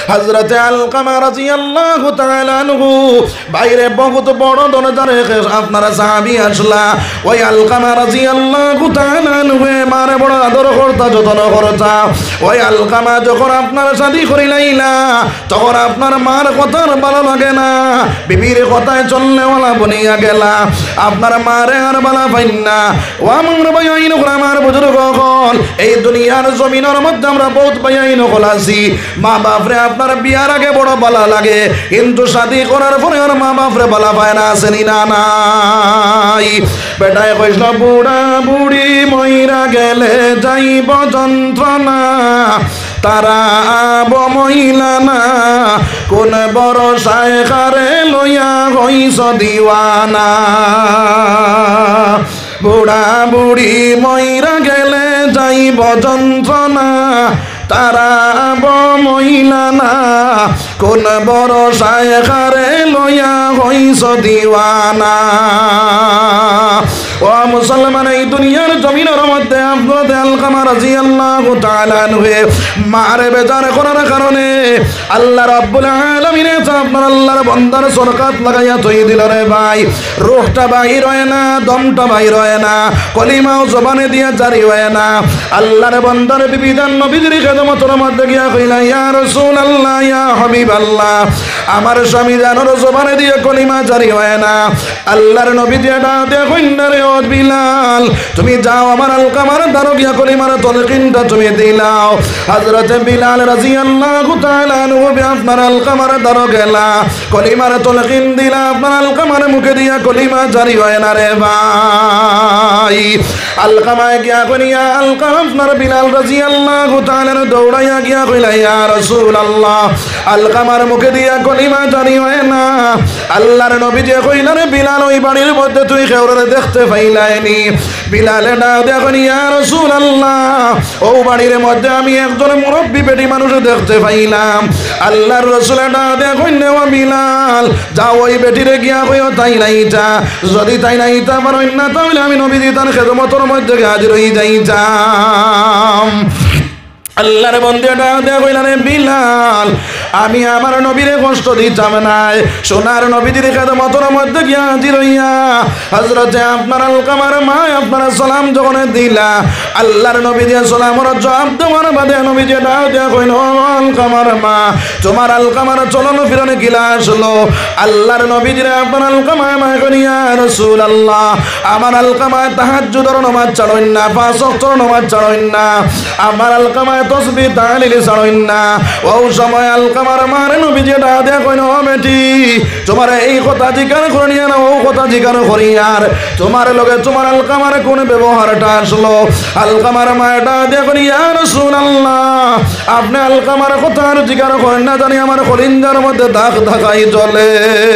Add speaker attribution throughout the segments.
Speaker 1: হযরত আলকামা রাদিয়াল্লাহু তাআলা আনহু বাইরে বহুত বড় দরজারে আপনারা সাহাবী আসলা ওই আলকামা রাদিয়াল্লাহু তাআলা আনহু মারে বড় আদর করতা যতন করতা ওই আলকামা যখন আপনার শাদী করিলাইলা তখন আপনার মার কথা ভালো লাগে না বিবির কথায় চললে ওলা বনিয়া গেলা আপনার মারে আর বালা পাইন না ও আমার ভাইয়াইন আমার বুজুর্গ হল এই দুনিয়ার জমিনের মধ্যে আমরা বহুত ভাইয়াইন হল আছি মা বাপরে আপনার বিয়ার আগে বড় বালা লাগে কিন্তু শাদী করার পরে আর মা বাপরে বালা পায় না আসেনি না নাই বেটায় কইল বুড়া বুড়ি মইরা গেলে যাইব যন্ত্রণা তারা আব মহিলা না কোন বড় শায়খারে লইয়া হইছ দিওয়ানা বুড়া বুড়ি মইরা গেলে যাইব যন্ত্রণা তারা আব মহিলা না কোন বড় শায়খারে লইয়া হইছ দিওয়ানা ও মুসলমান এই দুনিয়ার জমিনের মধ্যে হযরত আলকামা রাদিয়াল্লাহু তাআলা আনহু মারে বেজার করার কারণে আল্লাহ রাব্বুল আলামিন আপনার আল্লাহর বান্দার সরকাত লাগাইয়া থই দিল রে ভাই রূহটা বাইর হয় না দমটা বাইর হয় না কলিমাও জবানে দিয়া জারি হয় না আল্লাহর বান্দার বিবিধান নবীর খেদমতের মধ্যে গিয়া কইলা ইয়া রাসূলুল্লাহ ইয়া হাবিবাল্লাহ আমার স্বামী জানোর জবানে দিয়ে কলিমা জারি হয় না আল্লাহর নবী যেটা দেখুন রে ও বিলাল তুমি যাও আমার আলকামার দ্বারা গিয়া কলিমার তলকিনটা তুমি দিলাও হযরত বিলাল রাদিয়াল্লাহু তাআলা আনহু আপনার আলকামার দ্বারা গেলা কলিমার তলকিন দিলা আপনার আলকামার মুখে দিয়া কলিমা জারি হয় না রে ভাই আলকামায় গিয়া কইয়া আলকামা আপনার বিলাল রাদিয়াল্লাহু তাআলা দৌড়াইয়া গিয়া কইলা ইয়া রাসূলুল্লাহ আলকামার মুখে দিয়া কলিমা জারি হয় না আল্লাহর নবী যে কইলা রে বিলাল ওই বাড়ির মধ্যে তুই কেউরে দেখতে পাইলাইনি বিলালে ডাক দেখুন ইয়া রাসূলুল্লাহ ও বাড়ির মধ্যে আমি একজন মুরব্বী বেটি মানুষ দেখতে পাইলাম আল্লাহর রাসূল ডাক দেখুন ও বিলাল যাও ওই বেটিরে গিয়া কইও তাই নাইতা যদি তাই নাইতা পারেন না তাহলে আমি নবীজি তার খেদমতের মধ্যে হাজির হই যাইতাম আল্লাহর বান্দাটা দেখইলা রে বিলাল আমি আমার নবীরে কষ্ট দিতাম না সোনার নবীজির খেদমতের মধ্যে গিয়া হাজির হইয়া হযরত আপনার আলকামার মা আপনার সালাম যখন দিলা আল্লাহর নবীজি সালামের জবাব দেওয়ার বাদে নবীজিটা দেখইল আলকামার মা তোমার আলকামার চলন ফিরন কিলা আসলো আল্লাহর নবীজির আপনার আলকামা মা কইয়া রাসূলুল্লাহ আমার আলকামা তাহাজ্জুদের নামাজ ছাড়েন না পাঁচ ওয়াক্তের নামাজ ছাড়েন না আমার আলকামা তসবিহ তাহলিল ছাড়েন না ও সময় আলকামার মারে নবীজি ডাক দিয়া কইল ও বেটি তোমার এই কথা জিজ্ঞার করিয়া না ও কথা জিজ্ঞার করিয়ার তোমার লগে তোমার আলকামার কোন ব্যবহারটা আসলো আলকামার মা ডাক দিয়া কইল ইয়া রাসূলুল্লাহ আপনি আলকামার কথা আর জিজ্ঞার করেন না জানি আমার কলিজার মধ্যে দাগ দাগাই জ্বলে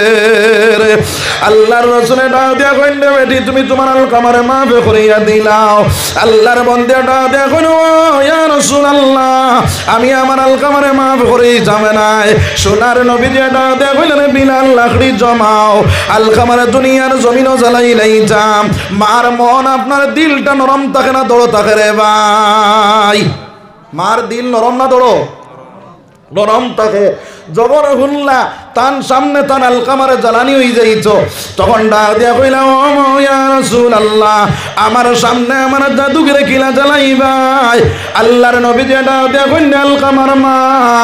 Speaker 1: রে আল্লাহর রাসূল ডাক দিয়া কইল বেটি তুমি তোমার আলকামার মাফ করিয়া দিলাও আল্লাহর বান্দা ডাক দিয়া কইল ইয়া রাসূলুল্লাহ আমি আমার আলকামারে মাফ করে যাবে না সোনার নবী যেটা দেখলেন বিলাল লাকড়ি জমাও আলকামারে দুনিয়ার জমিনও জ্বালাই লাইতাম মার মন আপনার দিলটা নরম থাকে না দড়ো থাকে রে ভাই মার দিল নরম না দড়ো নরম থাকে জবর হুল্লা তান সামনে তান আলকামারে জ্বালানি হয়ে যাইত তখন ডাক দিয়া কইলা ও ইয়া রাসূলুল্লাহ আমার সামনে আমার জাদুগরে কিলা জ্বালাইবাই আল্লাহর নবী যে ডাক দিয়া কইলেন আলকামার মা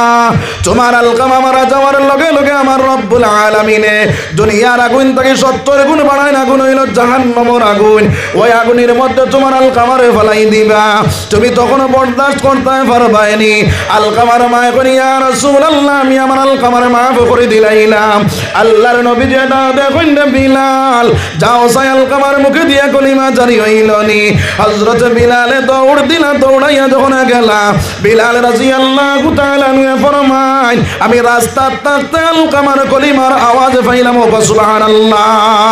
Speaker 1: তোমার আলকামা মারা যাওয়ার লগে লগে আমার রব্বুল আলামিনে দুনিয়ার আগুন থেকে 70 গুণ বাড়ায় আগুন হইল জাহান্নামের আগুন ওই আগুনের মধ্যে তোমার আলকামারে ফেলাই দিবা তুমি তখন বরদাস্ত করতে পারবাইনি আলকামার মা কই ইয়া রাসূলুল্লাহ আমি আমার আলকামারে মাফ করে দিলাইলাম আল্লাহর নবী যেটা দেখুন বিলাল যাও সাই আলকামার মুখে দিয়া কলিমা জারি হইলনি হযরত বিলালে দৌড় দিলা দৌড়াইয়া যখন গেলা বিলাল রাদিয়াল্লাহু তাআলা আনহু ফরমায় আমি রাস্তা থাকতে আলকামার কলিমার আওয়াজ পাইলাম ও সুবহানাল্লাহ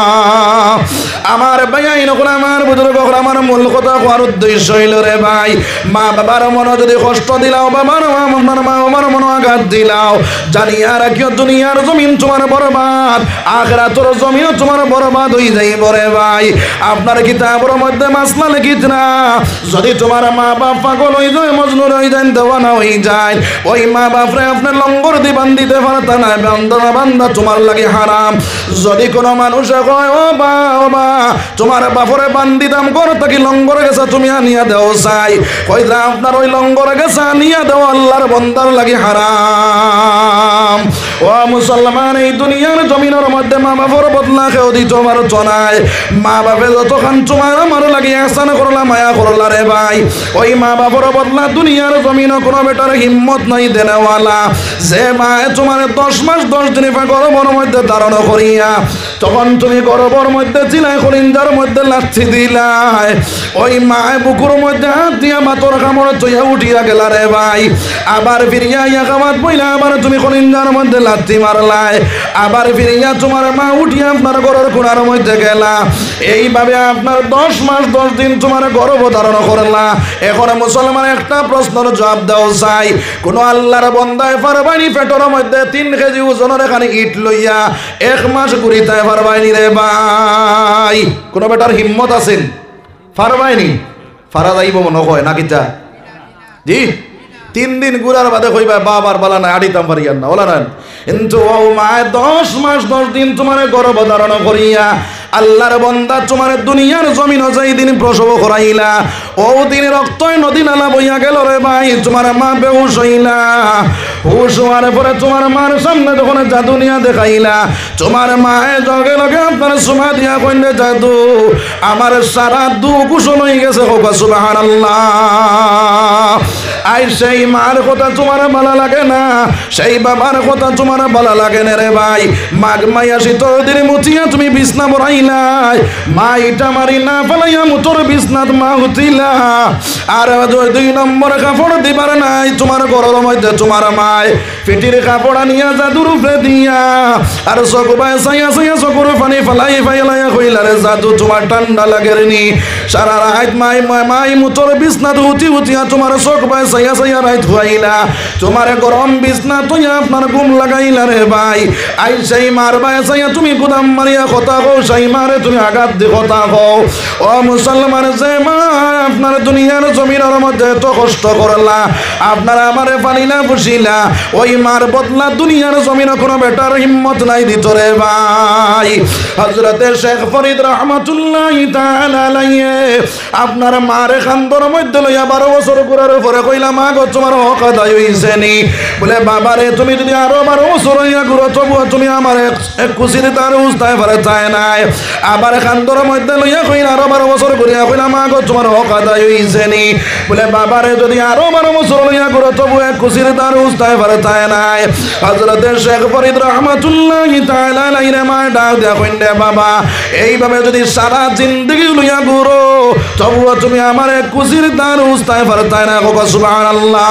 Speaker 1: আমার ভাইয়াইন কোন আমার বুজুর্গ আমার মূল কথা কোয়ার উদ্দেশ্য হইল রে ভাই মা বাবার মনে যদি কষ্ট দিলাও বাবার মা আমার মনে আঘাত দিলাও জানিয়া রাখিও দুনিয়ার জমিন তোমার বরবাদ আখিরাতের জমিন তোমার বরবাদ হই যাইব রে ভাই আপনার কিতাবের মধ্যে মাসলা লিখিত না যদি তোমার মা বাপ পাগল হই যায় মজনু হই যায় দেওয়ানা হই যায় ওই মা বাপরে আপনি লঙ্গ লঙ্গর দি বান্ধিতে পারতা না, বান্দা তোমার লাগে হারাম। যদি কোনো মানুষে কয় ও বা তোমার বাপরে বান্ধিতাম ঘর থাকি লঙ্গর গেছে তুমি আনিয়া দেও চাই, কইরা আপনার ওই লঙ্গর গেছে আনিয়া দেও আল্লাহর বন্দার লাগে হারাম। ও মুসলমান, এই দুনিয়ার জমিনের মধ্যে মা বাপর বদলা কেউ দিত পারত নাই। মা বাপে যতক্ষণ তোমার আমার লাগে আহসান করলা, মায়া করলা রে ভাই, ওই মা বাপর বদলা দুনিয়ার জমিন কোনো বেটার হিম্মত নাই দেনেওয়ালা। যে মায়ে তোমার 10 মাস 10 দিন গর্ভের মধ্যে ধারণ করিয়া তখন তুমি গর্ভের মধ্যে চিলাই কলিঞ্জার মধ্যে লাথি দিলাই, ওই মায়ে বুকুর মধ্যে হাত দিয়া মাতর কামড় চইয়া উঠিয়া গেলা রে ভাই। আবার ফিরিয়া ইয়া কামাত বইলা আবার তুমি কলিঞ্জার মধ্যে লাথি মারলাই, আবার ফিরিয়া তোমার মা উঠিয়া আপনার ঘরের কোণার মধ্যে গেলা। এইভাবে আপনার 10 মাস 10 দিন তোমার গর্ভ ধারণ করলা। এখন মুসলমান একটা প্রশ্নের জবাব দাও চাই, কোন আল্লাহর বন্দায় পারবানি পেটের মধ্যে 3 কেজি ওজনের এখানে ইট লইয়া 1 মাস ঘুরিতে পারবানি রে ভাই? কোন বেটার হিম্মত আছেন? পারবাইনি? পারা যাইব মনে হয় নাকি তা? জি, 3 দিন ঘুরার বাদে কইবা বাবার বালা না আড়িতাম পারিয়ান না, ওলা না। কিন্তু ও মায় 10 মাস 10 দিন তোমার গর্ভ ধারণ করিয়া আল্লাহর বন্দা তোমার দুনিয়ার জমিন যাই দিন প্রসব করাইলা, ও দিন রক্তই নদী নালা বইয়া গেল রে ভাই। তোমার মা বেহুশ হইলা, হুশ হওয়ার পরে তোমার মার সামনে যখন জাদুনিয়া দেখাইলা, তোমার মায়ে জগে লগে আপনার সুমা দিয়া কইলে জাদু আমার সারা কুশল হয়ে গেছে, হোক সুবহানাল্লাহ। আই সেই মার কথা তোমার ভালো লাগে না, সেই বাবার কথা তোমার ভালো লাগে না রে ভাই। মাঘ মাইয়া শীতল দিনে মুতিয়া তুমি বিছনা বড়াইলাই, মা ইটা মারি না ফেলাইয়া মুতর বিছনাত মা হুতিলা। আর 2 নম্বর কাপড় দিবার নাই তোমার ঘরের মধ্যে তোমার মায় পেটির কাপড় আনিয়া জাদুর উপরে দিয়া আর চোখ বাই চাইয়া চাইয়া চকুর পানি ফেলাই ফাইলাইয়া কইলা রে জাদু তোমার ঠান্ডা লাগেনি। সারা রাত মাই মুতর বিছনাত হুতি হুতিয়া তোমার চোখ বাই চাইয়া চাইয়া রাত হুয়াইলা, তোমার গরম বিছনা তুইয়া আপনার ঘুম লাগাইলা রে ভাই। আই সেই মার বাই চাইয়া তুমি গুদাম মারিয়া কথা কও, সেই মারে তুমি আঘাত দি কথা কও। ও মুসলমান, যে মা আপনার দুনিয়ার জমিনের মধ্যে এত কষ্ট করলা, আপনারা আমারে পানিলা বসিলা, ওই মার বদলা দুনিয়ার জমিন কোনো বেটার হিম্মত নাই দিত রে ভাই। হযরতে শেখ ফরিদ রহমাতুল্লাহি তাআলা আলাইহি আপনার মার খান্দর মধ্যে লইয়া 12 বছর ঘুরার পরে কইলা, মা গো তোমার হক আদায় হইছে নি? বলে বাবারে তুমি যদি আরো 12 বছর হইয়া ঘুরো তবুও তুমি আমার এক খুশির তার উস্তায় পারে চায় নাই। আবার খান্দর মধ্যে লইয়া কইলা আরো 12 বছর ঘুরিয়া কইলা, মা গো তোমার হক আদায় হইছে নি? বলে বাবারে যদি আরো 12 বছর লইয়া ঘুরো তবু এক খুশির তার উস্তায় পারে চায় নাই। হযরতে শেখ ফরিদ রহমাতুল্লাহি তাআলা আলাইহি মা ডাক দিয়া কইলে, বাবা এইভাবে যদি সারা জিন্দেগি লইয়া ঘুরো তবুও তুমি আমার এক খুশির তার উস্তায় পারে চায় না, গো সুবহানাল্লাহ।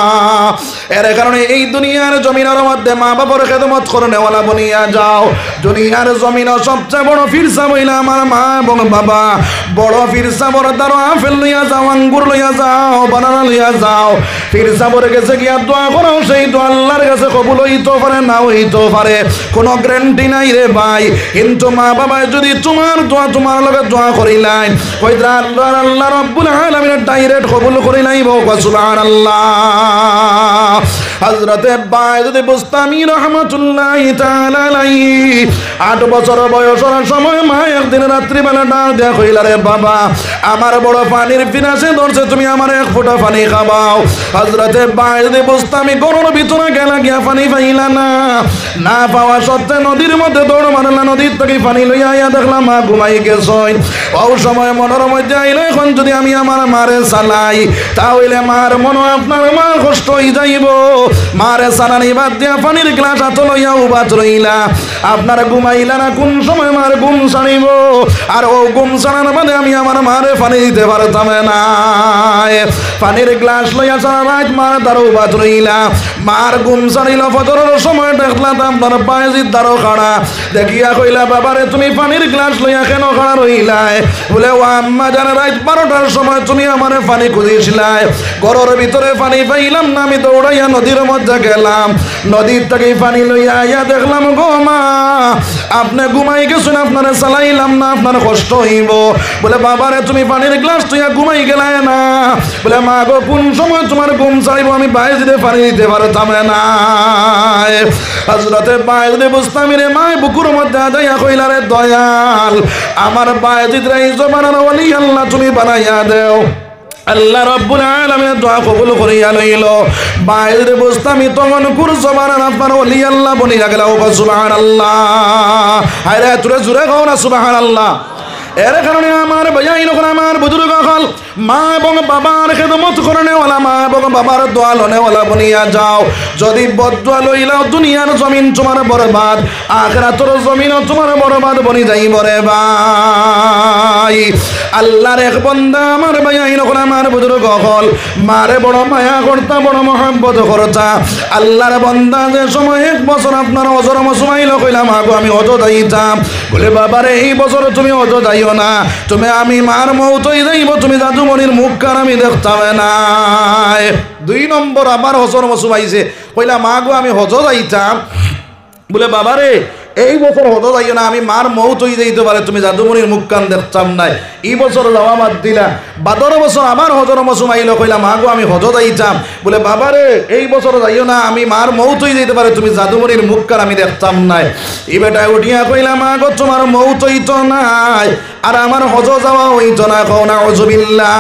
Speaker 1: এর কারণে এই দুনিয়ার জমিনের মধ্যে মা বাবার খেদমত করে নেওয়ালা বনিয়া যাও। দুনিয়ার জমিন সবচেয়ে বড় ফিরসা বইলা আমার মা এবং বাবা। বড় ফিরসা বড় তার আপেল লইয়া যাও, আঙ্গুর লইয়া যাও, বানানা লইয়া যাও। ফিরসা বড়ে গেছে গিয়া দোয়া করো, সেই দোয়া আল্লাহর কাছে কবুল হইতে পারে না হইতে পারে, কোনো গ্যারান্টি নাই রে ভাই। কিন্তু মা বাবা যদি তোমার দোয়া তোমার লগে দোয়া করিলাই, কইরা আল্লাহ রাব্বুল আলামিন ডাইরেক্ট কবুল করি নাইব, সুবহানাল্লাহ। হযরতে বায়দুদ্দিন বুস্তামি রহমাতুল্লাহি তাআলা আলাইহি 8 বছর বয়সের সময় মা একদিন রাত্রি বেলা ডাক দেয়া কইলা, রে বাবা আমার বড় পানির পিপাসা ধরছে, তুমি আমার এক ফোঁটা পানি খাওয়াও। হযরতে বায়দুদ্দিন বুস্তামি গরুর ভিতরে গেলা, গিয়া পানি পাইলা না পাওয়া সত্ত্বে নদীর মধ্যে দৌড় মারলা, নদীর থেকে পানি লইয়া আইয়া দেখলাম মা ঘুমাই গেছেন। ও সময় মনের মধ্যে আইলো, এখন যদি আমি আমার মারে চালাই তাহলে মার মনে আপনার মা কষ্ট হয়ে যাইব। মারে সানানি বাদ দিয়া পানির গ্লাস হাতে লইয়া উবাত রইলা, আপনার ঘুমাইলা না কোন সময় মার ঘুম ছাড়িব, আর ও ঘুম ছাড়ানোর বাদে আমি আমার মারে পানি দিতে পারতাম না। পানির গ্লাস লইয়া সারা রাত মার দ্বারা উবাত রইলা, মার ঘুম ছাড়িল। ফজরের সময় দেখলা তা আপনার বায়েজিদ দারো খাড়া দেখিয়া কইলা বাবারে তুমি পানির গ্লাস লইয়া কেন খাড়া রইলাই বলে ও আম্মা জানে রাত 12টার সময় তুমি আমারে পানি খুঁজিছিলাই ঘরের ভিতরে পানি পাইলাম না আমি দৌড়াইয়া নদীর মধ্যে গেলাম নদীর থেকে পানি লইয়া আইয়া দেখলাম গো মা আপনি ঘুমাই গেছেন আপনারে চালাইলাম না আপনার কষ্ট হইব বলে বাবারে তুমি পানির গ্লাস তুইয়া ঘুমাই গেলাই না বলে মা গো কোন সময় তোমার ঘুম চাইব আমি বায়েজিদে পানি দিতে পারতাম না হযরতে বায়েজিদে বুস্তামিরে মায় বুকুর মধ্যে যাইয়া কইলা রে দয়াল আমার বায়েজিদ রে জবানার ওলি আল্লাহ তুমি বানাইয়া দেও আল্লাহ রাব্বুল আলামিন দোয়া কবুল করিয়া লইল বায়েজিদে বুস্তামি তখন কুর জবানার আপনার ওলি আল্লাহ বনিয়া গেল সুবহানাল্লাহ হায় রে তুই জোরে কও না সুবহানাল্লাহ এর কারণে আমার ভাই নখন আমার বুজুর্গ হল মা এবং বাবার খেদমত করনে ওয়ালা মা এবং বাবার দোয়া লনে ওয়ালা বনিয়া যাও যদি বদদোয়া লইলাও দুনিয়ার জমিন তোমার বরবাদ আখিরাতের জমিন তোমার বরবাদ বনি যাইব রে ভাই আল্লাহর এক বান্দা আমার ভাই নখন আমার বুজুর্গ হল মারে বড় মায়া করতা বড় মহব্বত করতা আল্লাহর বান্দা যে সময় 1 বছর আপনার অজর মসমাইল কইলাম আগো আমি হজ যাইতাম বলে বাবারে এই বছর তুমি হজ যাইও না তুমি আমি মার মৌত হয়ে যাইব তুমি জাদুমণির মুখ কার আমি দেখতাম না 2 নম্বর আবার হজর মসুমাইছে কইলা মা গো আমি হজ যাইতাম বলে বাবারে এই বছর হজ যাইও না আমি মার মৌত হয়ে যাইতে পারে তুমি জাদুমণির মুখ কান দেখতাম নাই এই বছর যাওয়া বাদ দিলা 12 বছর আবার হজর মসুমাইল কইলা মা গো আমি হজ যাইতাম বলে বাবারে এই বছর যাইও না আমি মার মৌত হয়ে যাইতে পারে তুমি জাদুমণির মুখ কান আমি দেখতাম নাই এই বেটা উঠিয়া কইলা মা গো তোমার মৌত হইতো নাই আর আমার হজ যাওয়া হইতো না কও না আউযুবিল্লাহ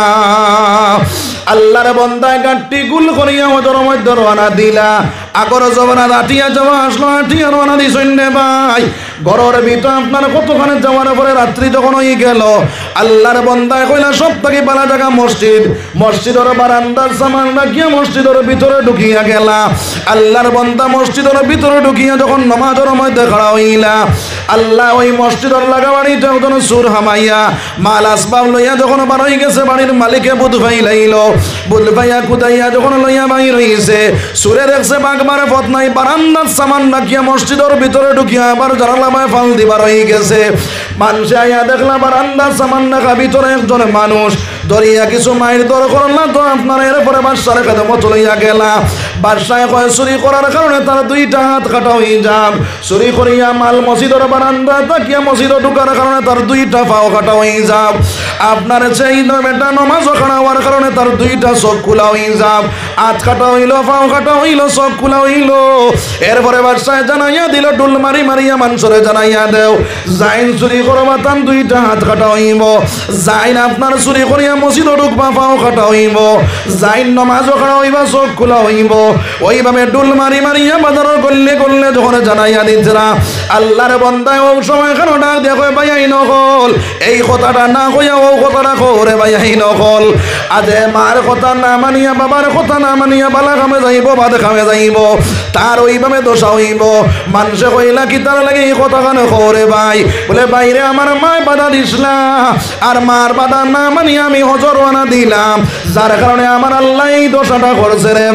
Speaker 1: আল্লাহর বান্দায় গাট্টি গুল করিয়া হজর মধ্যে রওনা দিলা আগর জবানা আটিয়া যাওয়া আসলো আটিয়া রওনা দিছেন রে ভাই ঘরের ভিতর আপনার কতখানে যাওয়ার পরে রাত্রি যখন হয়ে গেল আল্লাহর বান্দায় কইলা সব থেকে ভালো জায়গা মসজিদ মসজিদের বারান্দার সামান রাখিয়া মসজিদের ভিতরে ঢুকিয়া গেলা আল্লাহর বান্দা মসজিদের ভিতরে ঢুকিয়া যখন নামাজের মধ্যে খাড়া হইলা আল্লাহ ওই মসজিদের লাগাবাড়িতে যখন সুর হামাইয়া মাল আসবাব লইয়া যখন বার হয়ে গেছে বাড়ির মালিকে বুধ ভাই লাইল বুধ ভাইয়া কুদাইয়া যখন লইয়া বাইর হইছে সুরে দেখছে বাগবারে পথ নাই বারান্দার সামান রাখিয়া মসজিদের ভিতরে ঢুকিয়া আবার জানালামায় ফাল দিবার হয়ে গেছে মানুষে আইয়া দেখলা বারান্দার সামান রাখা ভিতরে একজন মানুষ দরিয়া কিছু মায়ের দর করলা তো আপনার এরপরে বাদশার খেদমত লইয়া গেলা বাদশায় কয় চুরি করার কারণে তার 2টা হাত কাটা হয়ে যান চুরি করিয়া মাল মসজিদের বারান্দা তাকিয়া মসজিদে ঢুকার কারণে তার 2টা পাও কাটা হয়ে যাব আপনার সেই বেটা নামাজ খাড়া হওয়ার কারণে তার 2টা চোখ খোলা হয়ে যাব হাত কাটা হইল পাও কাটা হইল চোখ খোলা হইল এরপরে বাদশায় জানাইয়া দিল ডুল মারি মারিয়া মানুষরে জানাইয়া দেও যাইন চুরি করবা তার 2টা হাত কাটা হইব যাইন আপনার চুরি করিয়া মসজিদে ঢুকবা পাও কাটা হইব যাইন নামাজ খাড়া হইবা চোখ খোলা হইব ওইভাবে ডুল মারি মারিয়া বাজার করলে করলে যখন জানাইয়া দিতরা আল্লাহর বান্দায় ও সময় কেন ডাক দেখো ভাই নকল এই কথাটা না কইয়া ও কথাটা করে ভাই নকল আজে মার কথা না মানিয়া বাবার কথা না মানিয়া বালা কামে যাইব বাদ কামে যাইব তার ওইভাবে দোষা হইব মানুষে কইলা কি তার লাগে এই কথা কেন করে ভাই বলে বাইরে আমার মায় বাধা দিসলা আর মার বাধা না মানিয়া আমি হজর আনা দিলাম যার কারণে আমার আল্লাহ এই দোষাটা করছে রে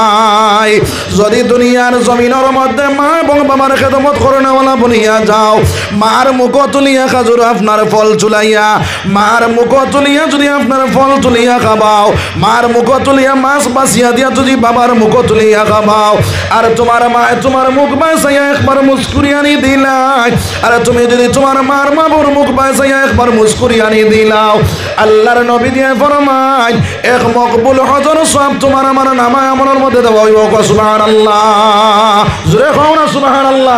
Speaker 1: ভাই যদি দুনিয়ার জমিনের মধ্যে মা এবং বাবার খেদমত করে নেওয়ালা বনিয়া যাও মার মুখ তুলিয়া খাজুর আপনার ফল চুলাইয়া মার মুখ তুলিয়া যদি আপনার ফল তুলিয়া খাবাও মার মুখ তুলিয়া মাছ বাসিয়া দিয়া যদি বাবার মুখ তুলিয়া খাবাও আর তোমার মা তোমার মুখ বাসাইয়া একবার মুস্কুরিয়ানি দিলাই আর তুমি যদি তোমার মার বাবুর মুখ বাসাইয়া একবার মুস্কুরিয়ানি দিলাও আল্লাহর নবী দিয়ে ফরমায় এক মকবুল হজর সব তোমার আমার নামায় আমলের মধ্যে দেওয়া হইব সুবহানাল্লাহ জোরে কও না সুবহানাল্লাহ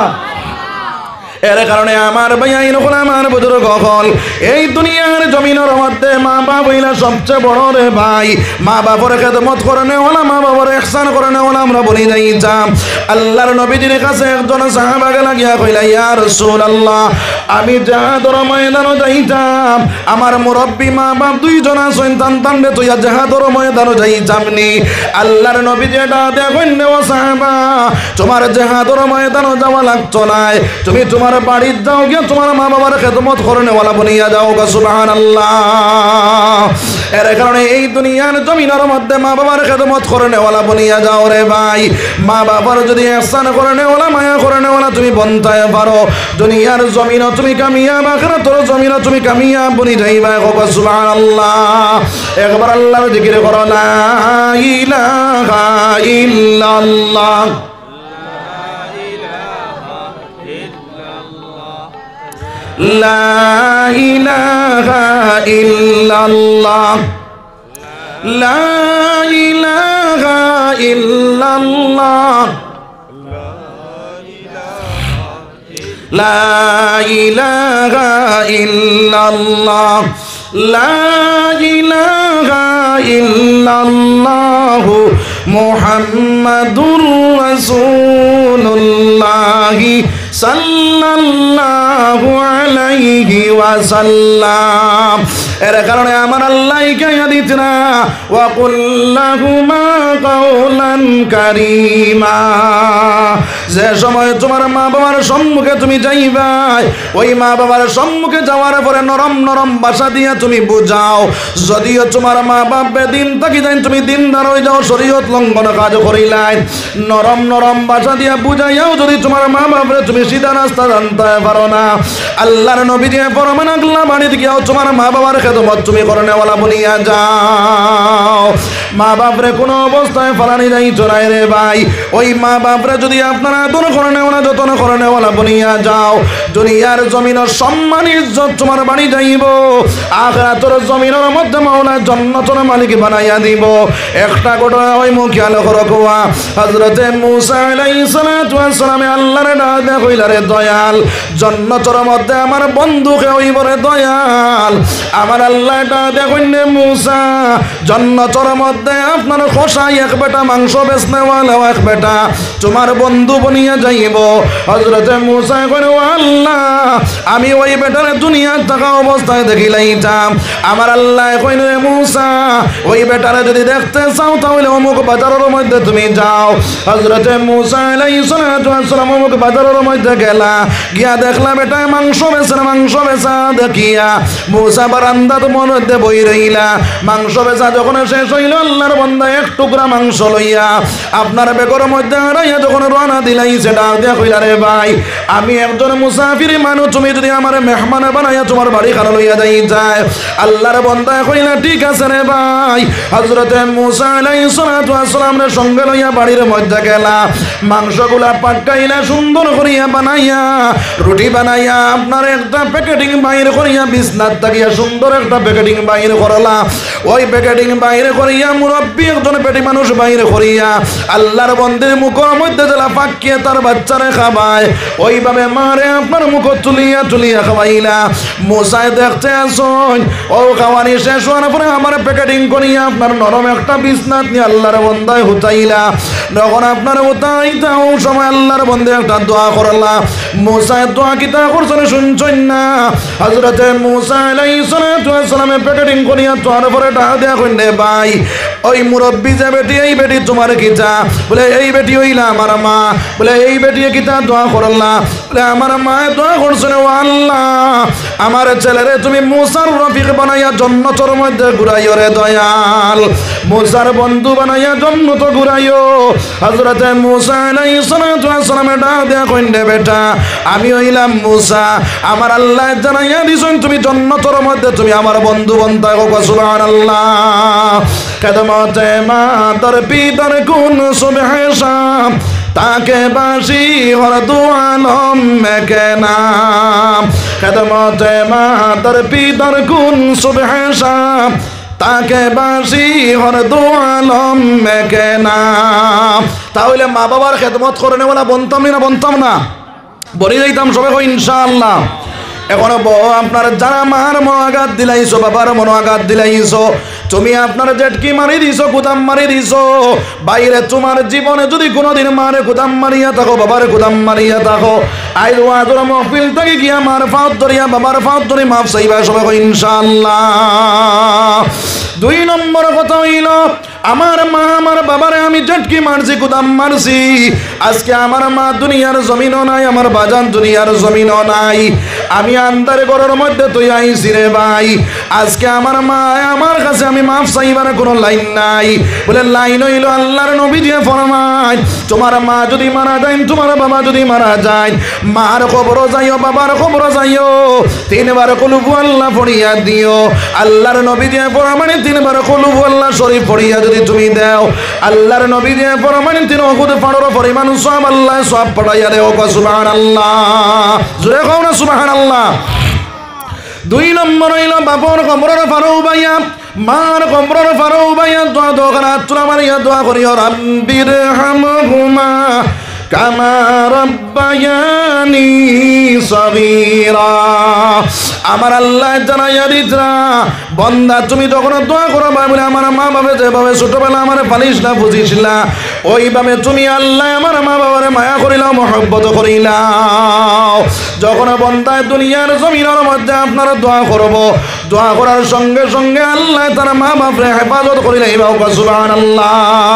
Speaker 1: এর কারণে আমার ভাই নকল আমার বুজুর্গ হল এই দুনিয়ার জমিনের মধ্যে মা বাপ হইলা সবচেয়ে বড় রে ভাই মা বাবার খেদমত করে নেওয়ালা মা বাবার ইহসান করে নেওয়ালা আমরা বলি যাইতাম আল্লাহর নবীজির কাছে একজন সাহাবাকে লাগিয়া কইলা ইয়া রাসূলুল্লাহ আমি জিহাদের ময়দানে যাইতাম আমার মুরব্বি মা বাপ 2 জন সন্তান তান্ডে তুই জিহাদের ময়দানে যাইতাম নি আল্লাহর নবীজি এটা দেখেন ও সাহাবা তোমার জিহাদের ময়দানে যাওয়া লাগতো না তুমি তোমার তোমার বাড়ির যাও গিয়া তোমার মা বাবার খেদমত করনেওয়ালা বনিয়া যাও গা সুবহানাল্লাহ। এর কারণে এই দুনিয়ার জমিনের মধ্যে মা বাবার খেদমত করনেওয়ালা বনিয়া যাও রে ভাই। মা বাবার যদি ইহসান করনেওয়ালা মায়া করনেওয়ালা তুমি বনতায় পারো, দুনিয়ার জমিনও তুমি কামিয়াব, আখিরাতের জমিনও তুমি কামিয়াব বনি যাইবা গো সুবহানাল্লাহ। একবার আল্লাহর জিকির করো, লা ইলাহা ইল্লাল্লাহ, লা ইলাহা ইল্লাল্লাহ, লা ইলাহা ইল্লাল্লাহ, লা ইলাহা ইল্লাল্লাহ, লা ইলাহা ইল্লাল্লাহ মুহাম্মাদুর রাসূলুল্লাহ সাল্লাল্লাহু আলাইহি ওয়াসাল্লাম। এর কারণে আমার আল্লাহ কাইয়া দিত না, ওয়া কুল্লাহুমা কাওলান কারীমা। যে সময় তোমার মা বাবার সম্মুখে তুমি যাইবা, ওই মা বাবার সম্মুখে যাওয়ার পরে নরম নরম ভাষা দিয়া তুমি বুঝাও। যদিও তোমার মা বাপ বেদিন থাকি যাই, তুমি দিনদার হয়ে যাও, শরীয়ত লঙ্ঘন কাজ করিলাই, নরম নরম ভাষা দিয়া বুঝাইয়াও যদি তোমার মা বাপরে তুমি সিধা রাস্তা জানতে পারো না, আল্লাহর নবী দিয়ে ফরমান আল্লাহ বাড়িতে গিয়াও তোমার মা বাবার খেদমত তুমি করনেওয়ালা বনিয়া যাও। মা বাপরে কোনো অবস্থায় ফালানি যাইছো না রে ভাই। ওই মা বাপরে যদি আপনারা আদর করনেওয়ালা যতন করনেওয়ালা বনিয়া যাও, দুনিয়ার জমিনের সম্মান ইজ্জত তোমার বাড়ি যাইব, আখিরাতের জমিনের মধ্যে মাওলা জান্নাতের মালিক বানাইয়া দিব। একটা ঘটনা ওই খেয়াল করো, কোয়া হযরতে মূসা আলাইহিস সালাতু ওয়াস সালামে আল্লাহর ডাকে কইলা, রে দয়াল, জান্নাতের মধ্যে আমার বন্ধুকে হইব রে দয়াল। আমার আল্লাহ ডাকে কইনে, মূসা জান্নাতের মধ্যে আপনার খোসাই এক বেটা মাংস বেচনেওয়ালা এক বেটা তোমার বন্ধু বনিয়া যাইব। হযরতে মূসা কইলো, আল্লাহ আমি ওই বেটারে দুনিয়ার থাকা অবস্থায় দেখিলাইতাম। আমার আল্লাহ কইলো, রে মূসা ওই বেটারে যদি দেখতে চাও তাহলে অমুক বাজারের মধ্যে তুমি যাও। হযরতে মূসা আলাইহিস সালাতু ওয়াস সালাম অমুক বাজারের মধ্যে গেলা, গিয়া দেখলা বেটা মাংস বেচা দেখিয়া মূসা বারান্দার মধ্যে বই রইলা। মাংস বেচা যখন শেষ হইল, আল্লাহর বান্দা এক টুকরা মাংস লইয়া আপনার বেগর মধ্যে আড়াইয়া যখন রওনা দিলাইছে, ডাক দিয়া কইলা, রে ভাই আমি একজন মুসাফির মানুষ, তুমি যদি আমার মেহমান বানাইয়া তোমার বাড়ি খানা লইয়া যাই যায়। আল্লাহর বান্দা কইলা, ঠিক আছে রে ভাই। হযরতে মূসা আলাইহিস সালাতু ওয়াস সালামের সঙ্গে লইয়া বাড়ির মধ্যে গেলা, মাংসগুলা পাটকাইলা সুন্দর করিয়া বানাইয়া, রুটি বানাইয়া আপনার একটা প্যাকেটিং বাইরে করিয়া বিছনাত তাকিয়া সুন্দর একটা প্যাকেটিং বাইরে করলা। ওই প্যাকেটিং বাইরে করিয়া মুরব্বী একজন পেটি মানুষ বাইরে করিয়া আল্লাহর বন্দের মুখের মধ্যে জেলা পাকিয়ে তার বাচ্চারে খাবায়, ওইভাবে মারে আপনার মুখ তুলিয়া তুলিয়া খাওয়াইলা। মূসায় দেখতে আসুন, ও খাওয়ানি শেষ হওয়ার পরে আমার প্যাকেটিং করিয়া আপনার নরম একটা বিছনাত নিয়ে আল্লাহর বন্দায় হুতাইলা। যখন আপনার হুতাইতা ও সময় আল্লাহর বন্দে একটা দোয়া করলা। মূসায় দোয়া কিতা করছেন শুনছেন না? হযরতে মূসা আলাইহিস সালাতু ওয়াস সালামের প্যাকেটিং করিয়া তোর পরে ডাক দেয়া কইনে, ভাই ওই মুরব্বী যে বেটি, এই বেটি তোমার কিতা? বলে এই বেটি হইলা আমার মা। বলে এই বেটি কিতা দোয়া করলা? বলে আমার মা দোয়া করছেন, ও আল্লাহ আমার ছেলেরে তুমি মূসার রফিক বানাইয়া জান্নাতের মধ্যে ঘুরাইও রে দয়াল, মূসার বন্ধু বানাইয়া জান্নাত ঘুরাইও। হযরতে মূসা আলাইহিস সালাতু ওয়াস সালামের ডাক দেয়া কইনে, বেটা আমি হইলাম মূসা, আমার আল্লাহ জানাইয়া দিছেন তুমি জান্নাতের মধ্যে তুমি আমার বন্ধু বনতা গো। সুবহানাল্লাহ। খেদমতে মা তোর পিতার কোন সুবহে শাম, তাকে বাসি হর দু আলম মেকে নাম। খেদমতে মা তোর পিতার কোন সুবহে শাম, তাকে বাসি হর দু আলম মেকে নাম। তাহলে মা বাবার খেদমত করে নেওয়া বনতাম না বনতাম না? বলে যাইতাম সবাই ইনশাআল্লাহ। এখনো বউ আপনার যারা মার মনোয়াঘাত দিলাইছো, বাবার মনোয়াঘাত দিলাইছো, তুমি আপনার জেটকি মারি দিছো, কুদাম মারি দিছো, বাইরে তোমার জীবনে যদি কোনোদিন মারে কুদাম মারিয়া থাকো, বাবার কুদাম মারিয়া থাকো, আইজ ওয়াজর মহফিল থেকে গিয়া মার ফাঁত ধরিয়া বাবার ফাঁত ধরে মাফ চাইবা সবাই ইনশাআল্লাহ। 2 নম্বর কথা হইল আমার মা আমার বাবারে আমি ঝটকি মারছি, কুদাম মারছি। আজকে আমার মা দুনিয়ার জমিনও নাই, আমার বাজান দুনিয়ার জমিনও নাই। আমি আন্দার ঘরের মধ্যে তুই আইছি রে ভাই। আজকে আমার মা আমার কাছে আমি মাফ চাইবার কোনো লাইন নাই। বলে লাইন হইল আল্লাহর নবী দিয়ে ফরমায়, তোমার মা যদি মারা যায়, তোমার বাবা যদি মারা যায়, মার খবর যাইও, বাবার খবর যাইও, তিনবার কুলহু আল্লাহ পড়িয়া দিও। আল্লাহর নবী দিয়ে ফরমানে তিনবার কুলহু আল্লাহ শরীফ পড়িয়া যদি তুমি দাও, আল্লাহর নবী দিয়ে ফরমানে তিন ওহুদ পাহাড়ের পরিমাণ সব আল্লাহ সব পড়াইয়া দেও। সুবহানাল্লাহ, জোরে কও না সুবহানাল্লাহ। 2 নম্বর হইল বাপর কবরের ফারু বাইয়া, মার কবরের ফারু বাইয়া দোয়া দোয়া তুলা মারিয়া দোয়া করিও, রাব্বির হামহুমা কামা রাব্বায়ানি সগীরা। আমার আল্লাহ জানাইয়া দিতরা, বন্দা তুমি যখন দোয়া করো বলে আমার মা বাবা যেভাবে ছোটবেলা আমার পালিশ না বুঝিছিলা, ওইভাবে তুমি আল্লাহ আমার মা বাবারে মায়া করিলাও, মহব্বত করিলাও। যখন বন্দায় দুনিয়ার জমিনের মধ্যে আপনারা দোয়া করব, দোয়া করার সঙ্গে সঙ্গে আল্লাহ তার মা বাপরে হেফাজত করিলে সুবহানাল্লাহ।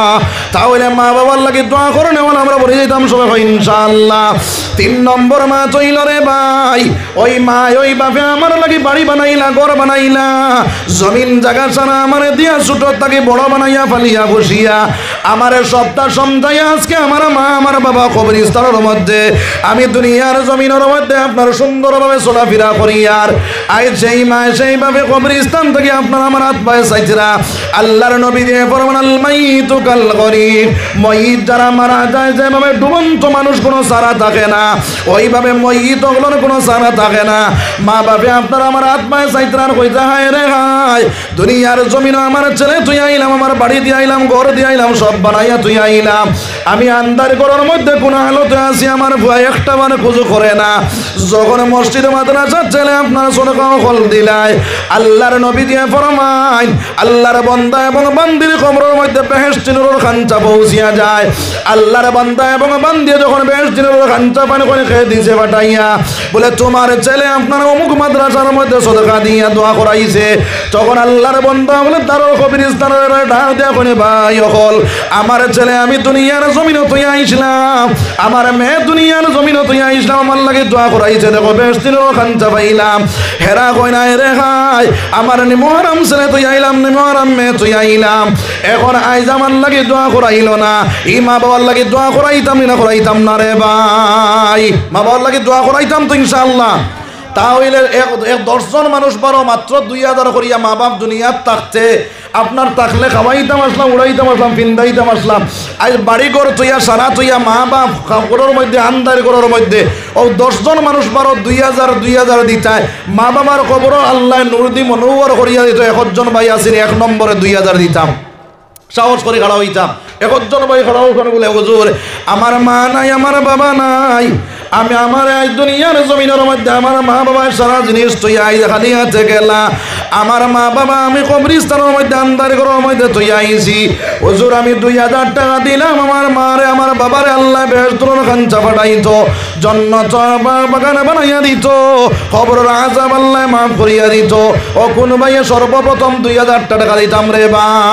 Speaker 1: তাহলে মা বাবার লাগে দোয়া করে নেওয়া আমরা বলে যেতাম সবাই ইনশাআল্লাহ। 3 নম্বর মা চইল রে ভাই, ওই মা ওই বাপে আমার লাগে বাড়ি বানাইলা, ঘর বানাইলা, জমিন জায়গা ছাড়া আমার দিয়া ছোট তাকে বড় বানাইয়া ফালিয়া বসিয়া আমার সপ্তাহ সমঝাইয়া আজকে আমার মা আমার বাবা কবরস্থানের মধ্যে, আমি দুনিয়ার জমিনের মধ্যে আপনার সুন্দরভাবে চলাফেরা করি। আর আই সেই মা সেইভাবে কবরস্থান থেকে আপনার আমার হাত পায়ে চাইছিরা। আল্লাহর নবী দিয়ে ফরমান আল মাইতু কাল গরিব, ময়িত যারা মারা যায় যেভাবে ডুবন্ত মানুষ কোনো সারা থাকে না, ওইভাবে ময়িত ওগুলোর কোনো সারা থাকে না। মা বাপে আপনার আমার হাত পায়ে চাইছিরার কইতে হায় রে হায়, দুনিয়ার জমিন আমার ছেলে তুই আইলাম, আমার বাড়ি দিয়ে আইলাম, ঘর দিয়ে আইলাম, সব বানাইয়া তুই আইলাম, আমি আন্দার ঘরের মধ্যে কোন হালতে আছি আমার ভয় একটা মানে খুঁজো করে না। যখন মসজিদ মাদ্রাসার ছেলে আপনার সদকাও ফল দিলায়, আল্লাহর নবী দিয়ে ফরমায় আল্লাহর বান্দা এবং বান্দির কবরের মধ্যে বেহেশতের খাঞ্চা পৌঁছিয়া যায়। আল্লাহর বান্দা এবং বান্দি যখন বেহেশতের খাঞ্চা পানি করে খেয়ে দিয়েছে বাটাইয়া, বলে তোমার ছেলে আপনার অমুক মাদ্রাসার মধ্যে সদকা দিয়া দোয়া করাইছে, তখন আল্লাহর বান্দা বলে তার কবরস্থানের ঢাক দেয়া কোনে ভাই অকল আমার ছেলে আমি দুনিয়ার জমিনে তুই আইসলাম, আমার মেয়ে দুনিয়ার জমিনে তুই আইসলাম, আমার লাগে দোয়া করাইছে, দেখো বেহেশতের খাঞ্চা পাইলাম। হেরা কই না রে খাই, আমার নিমহরম ছেলে তুই আইলাম, নিমহরম মেয়ে তুই আইলাম, এখন আইজ আমার লাগে দোয়া করাইল না, ই মা বাবার লাগে দোয়া করাইতাম না করাইতাম না রে ভাই, মা বাবার লাগে দোয়া করাইতাম তো ইনশাআল্লাহ। তাহলে 10 জন মানুষ বড় মাত্র 2000 করিয়া মা বাপ দুনিয়ার থাকতে আপনার থাকলে খাওয়াইতাম আসলাম, উড়াইতাম আসলাম, পিন্দাইতাম আসলাম। আজ বাড়ি ঘর তুইয়া সারা তুইয়া মা বাপ ঘরের মধ্যে আন্দার ঘরের মধ্যে ও 10 জন মানুষ বড় 2000 দিতায়, মা বাবার কবর আল্লাহ নূর দি মনোহর করিয়া দিত। 1 জন ভাই আসেন 1 নম্বরে 2000 দিতাম, সাহস করে খাড়া হইতাম। 1 জন ভাই খাড়া ওখানে বলে হুজুর আমার মা নাই, আমার বাবা নাই, আমি আমার আজ দুনিয়ার জমিনের মধ্যে আমার মা বাবা সারা জিনিস তুই আইজ খালি আছে গেলা, আমার মা বাবা আমি কবরস্থানের মধ্যে আন্দার ঘরের মধ্যে তুই আইছি, হুজুর আমি 2000 টাকা দিলাম আমার মারে আমার বাবারে আল্লাহ বেহেশতের খাঞ্চা পাঠাইত, জান্নাত বাগান বানাইয়া দিত, কবরের আযাব আল্লাহ মাফ করিয়া দিত। ও কোন ভাইয়ে সর্বপ্রথম 2000 টাকা দিতাম রে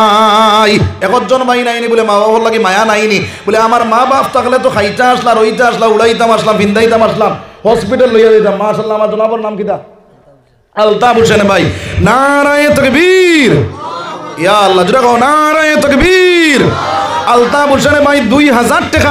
Speaker 1: ভাই। 1 জন ভাই নাইনি বলে মা বাবার লাগে মায়া নাইনি, বলে আমার মা বাপ থাকলে তো খাইতে আসলা, রইতে আসলা, উড়াইতাম আসলাম, ভিন্দাইতাম আসলাম, হসপিটাল লইয়া দিতাম। মাশাআল্লাহ আমার জনাবর নাম কিতা? আলতাফ হোসেন ভাই। নারায়ে তাকবীর, ইয়া আল্লাহ জোরে কও নারায়ে তাকবীর। আলতাফ হোসেন ভাই 2000 টাকা।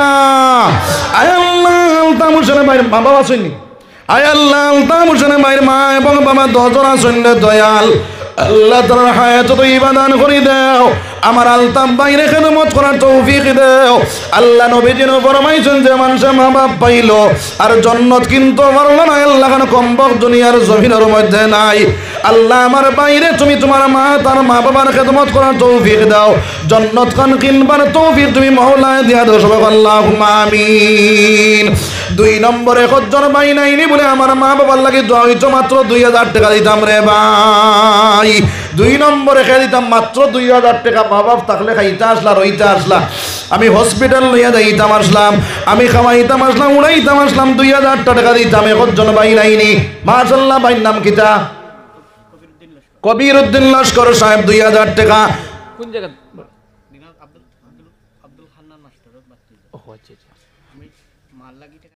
Speaker 1: আয় আল্লাহ আলতাফ হোসেন ভাই মা বাবা শুননি, আয় আল্লাহ আলতাফ হোসেন ভাইয়ের মা এবং বাবা 10 জন শুনলে দয়াল আল্লাহ তাআলা হায়াত তয়্যিবা দান করে দাও, আমার আলতাফ ভাইরে খেদমত করার তৌফিক দাও। আল্লাহ নবী যেন ফরমাইছেন যে মানুষ মা বাপ পাইল আর জান্নাত কিন্তু পারল না, আল্লাহ কেন কমবক দুনিয়ার জমিনের মধ্যে নাই। আল্লাহ আমার বাইরে তুমি তোমার মা তার মা বাবার খেদমত করার তৌফিক দাও, জান্নাত খান কিনবার তৌফিক তুমি মাওলায় দিয়া দাও, সবাই আল্লাহুম্মা আমিন। 2 নম্বরে 1 জন ভাই নাইনি বলে আমার মা বাবার লাগে দোয়া হইতো, মাত্র 2000 টাকা দিতাম রে ভাই। 2 নম্বরে খেয়ে দিতাম মাত্র 2000 টাকা। মা বাপ থাকলে খাইতে আসলা, রইতে আসলা, আমি হসপিটাল লইয়া যাইতাম আসলাম, আমি খাওয়াইতাম আসলাম, উড়াইতাম আসলাম, 2000 টাকা দিতাম। 1 জন ভাই নাইনি। মাশাআল্লাহ ভাইয়ের নাম কিতা? কবির উদ্দিন লস্কর সাহেব 2000 টাকা। কোন জায়গা?
Speaker 2: আব্দুল খান্নান মাস্টারত বাচ্চা
Speaker 3: ও আচ্ছা আচ্ছা
Speaker 2: আমি মাল লাগি